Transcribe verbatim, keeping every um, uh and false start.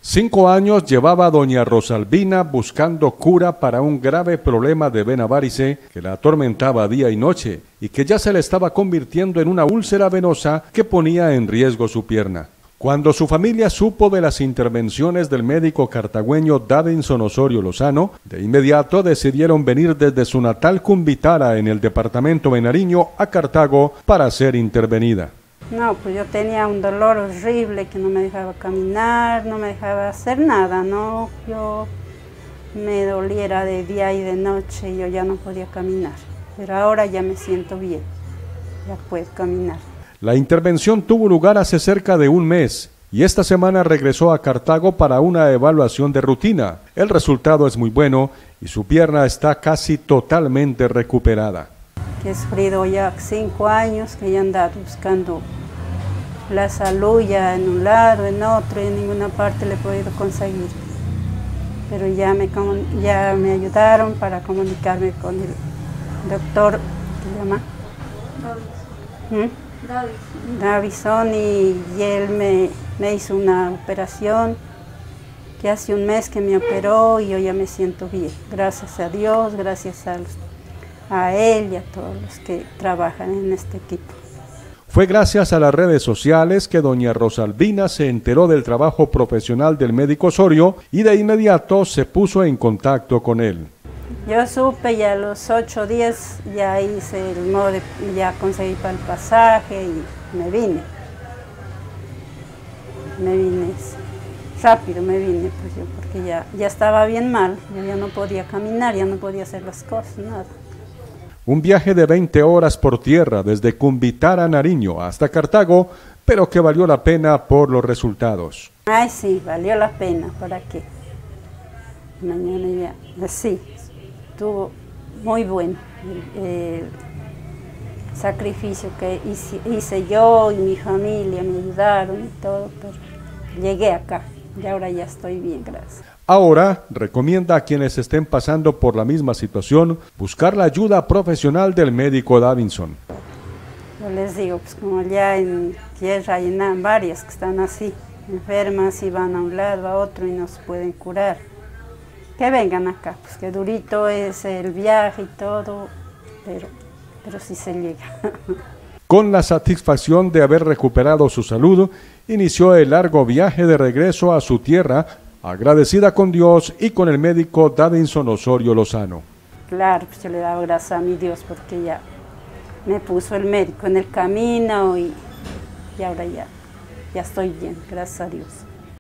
Cinco años llevaba doña Rosalvina buscando cura para un grave problema de vena varice que la atormentaba día y noche y que ya se le estaba convirtiendo en una úlcera venosa que ponía en riesgo su pierna. Cuando su familia supo de las intervenciones del médico cartagüeño Davinson Osorio Lozano, de inmediato decidieron venir desde su natal Cumbitara en el departamento de Nariño a Cartago para ser intervenida. No, pues yo tenía un dolor horrible que no me dejaba caminar, no me dejaba hacer nada, ¿no? Yo me doliera de día y de noche, yo ya no podía caminar, pero ahora ya me siento bien, ya puedo caminar. La intervención tuvo lugar hace cerca de un mes y esta semana regresó a Cartago para una evaluación de rutina. El resultado es muy bueno y su pierna está casi totalmente recuperada. Que he sufrido ya cinco años, que ya andaba buscando la salud ya en un lado, en otro, y en ninguna parte le he podido conseguir. Pero ya me, ya me ayudaron para comunicarme con el doctor, ¿qué se llama? ¿Mm? Davinson, y, y él me, me hizo una operación que hace un mes que me operó y yo ya me siento bien. Gracias a Dios, gracias a los a él y a todos los que trabajan en este equipo. Fue gracias a las redes sociales que doña Rosalvina se enteró del trabajo profesional del médico Osorio y de inmediato se puso en contacto con él. Yo supe y a los ocho días ya hice el modo de, ya conseguí para el pasaje y me vine. Me vine rápido, me vine pues yo porque ya, ya estaba bien mal, yo ya no podía caminar, ya no podía hacer las cosas, nada. Un viaje de veinte horas por tierra desde Cumbitara, Nariño, hasta Cartago, pero que valió la pena por los resultados. Ay, sí, valió la pena, ¿para qué? Mañana ya, sí, estuvo muy bueno el, el sacrificio que hice, hice yo y mi familia, me ayudaron y todo, pero llegué acá y ahora ya estoy bien, gracias. Ahora recomienda a quienes estén pasando por la misma situación buscar la ayuda profesional del médico Davinson. Yo les digo, pues como ya en tierra hay varias que están así, enfermas y van a un lado, a otro y no se pueden curar, que vengan acá, pues que durito es el viaje y todo, pero, pero sí se llega. Con la satisfacción de haber recuperado su salud, inició el largo viaje de regreso a su tierra, agradecida con Dios y con el médico Davinson Osorio Lozano. Claro, pues yo le he dado gracias a mi Dios porque ya me puso el médico en el camino y, y ahora ya, ya estoy bien, gracias a Dios.